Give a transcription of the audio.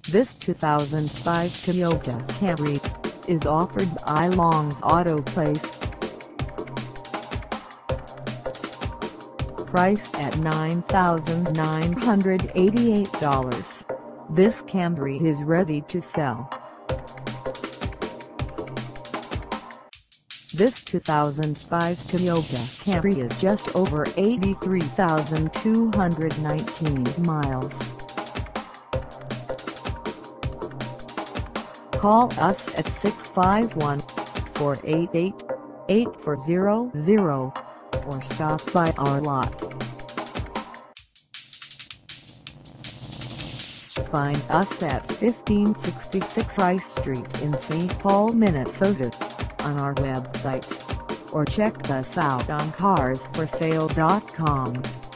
This 2005 Toyota Camry is offered by Long's Auto Place. Priced at $9,988, this Camry is ready to sell. This 2005 Toyota Camry is just over 83,219 miles. Call us at 651-488-8400 or stop by our lot. Find us at 1566 Rice Street in St. Paul, Minnesota, on our website, or check us out on carsforsale.com.